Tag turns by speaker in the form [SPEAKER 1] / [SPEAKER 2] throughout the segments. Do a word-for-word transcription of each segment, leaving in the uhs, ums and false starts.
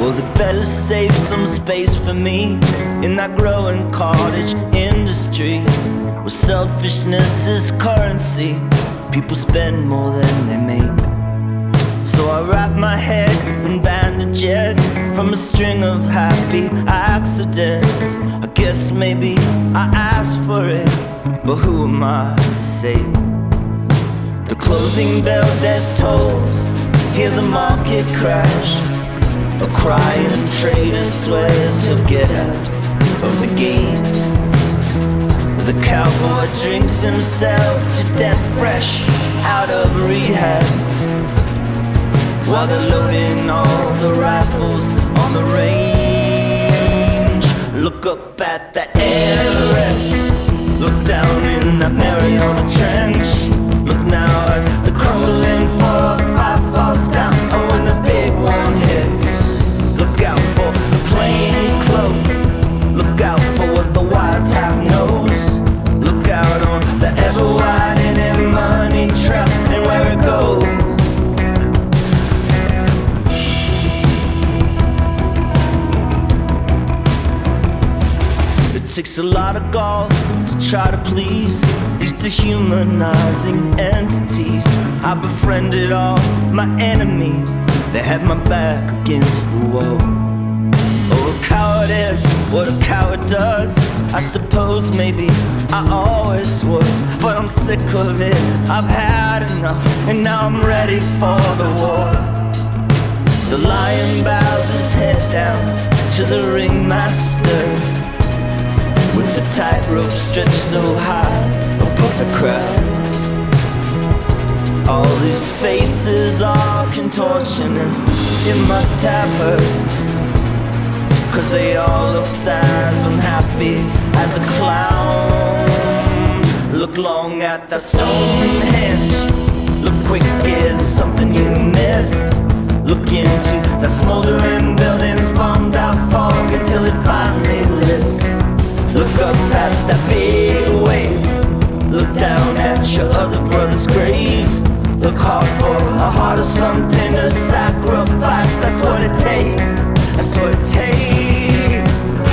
[SPEAKER 1] Oh, they better save some space for me in that growing cottage industry, where selfishness is currency. People spend more than they make. So I wrap my head in bandages from a string of happy accidents. I guess maybe I asked for it, but who am I to say? The closing bell death tolls, hear the market crash. A crying trader swears he'll get out of the game. The cowboy drinks himself to death fresh out of rehab, while they're loading all the rifles on the range. Look up at that Everest, look down in that Mariana Trench. Look now as the crumbling four or five falls down. Oh, when the big one hits, look out for the plainclothes. Look out for what the wiretap knows. Look out on the ever-widening money trail and where it goes. It takes a lot of gall to try to please these dehumanizing entities. I befriended all my enemies, they had my back against the wall. Oh, a coward is what a coward does. I suppose maybe I always was, but I'm sick of it, I've had enough, and now I'm ready for the war. The lion bows his head down to the ringmaster, with the tightrope stretched so high above the crowd. All these faces are contortionists, it must have hurt, 'cause they all looked as unhappy as a clown. Look long at that Stonehenge, look quick, is there something you missed? Look into the smoldering buildings, bombed out fog until it finally lifts. Look up at that big wave, look down at your other brother's grave. Look hard for a heart or something to sacrifice. That's what it takes, that's what it takes.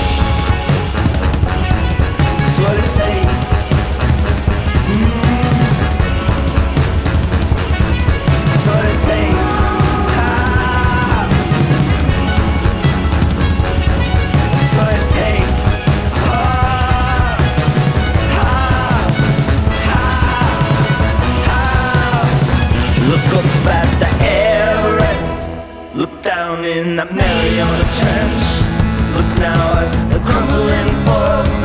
[SPEAKER 1] That's what it takes. Mm. That's what it takes. Ah. That's what it takes. Look up at the Everest, look down in that Mariana Trench. Look now as the crumbling four